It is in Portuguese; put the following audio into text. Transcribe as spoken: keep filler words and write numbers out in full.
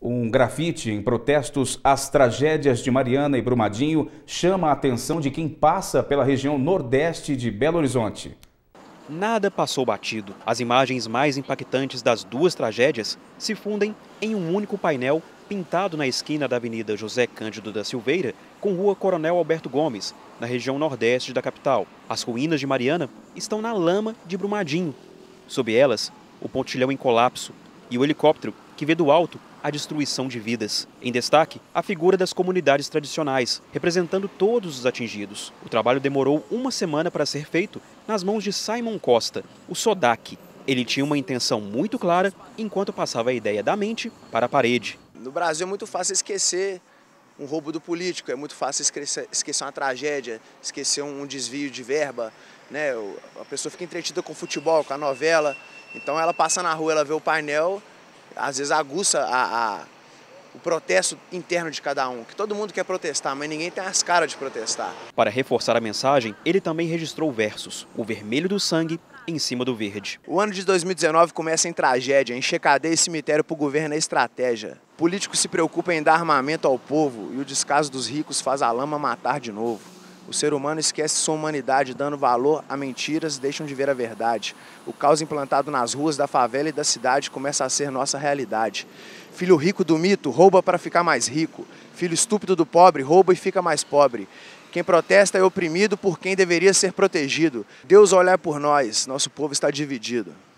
Um grafite em protestos às tragédias de Mariana e Brumadinho chama a atenção de quem passa pela região nordeste de Belo Horizonte. Nada passou batido. As imagens mais impactantes das duas tragédias se fundem em um único painel pintado na esquina da Avenida José Cândido da Silveira com Rua Coronel Alberto Gomes, na região nordeste da capital. As ruínas de Mariana estão na lama de Brumadinho. Sob elas, o pontilhão em colapso e o helicóptero que vê do alto a destruição de vidas. Em destaque, a figura das comunidades tradicionais, representando todos os atingidos. O trabalho demorou uma semana para ser feito nas mãos de Simon Costa, o Sodak. Ele tinha uma intenção muito clara enquanto passava a ideia da mente para a parede. No Brasil é muito fácil esquecer um roubo do político, é muito fácil esquecer, esquecer uma tragédia, esquecer um desvio de verba, né? A pessoa fica entretida com o futebol, com a novela, então ela passa na rua, ela vê o painel, às vezes aguça a, a, o protesto interno de cada um, que todo mundo quer protestar, mas ninguém tem as caras de protestar. Para reforçar a mensagem, ele também registrou versos, o vermelho do sangue em cima do verde. O ano de dois mil e dezenove começa em tragédia, encher cadeia e cemitério para o governo é estratégia. Políticos se preocupam em dar armamento ao povo e o descaso dos ricos faz a lama matar de novo. O ser humano esquece sua humanidade, dando valor a mentiras, deixam de ver a verdade. O caos implantado nas ruas da favela e da cidade começa a ser nossa realidade. Filho rico do mito rouba para ficar mais rico. Filho estúpido do pobre rouba e fica mais pobre. Quem protesta é oprimido por quem deveria ser protegido. Deus olhar por nós, nosso povo está dividido.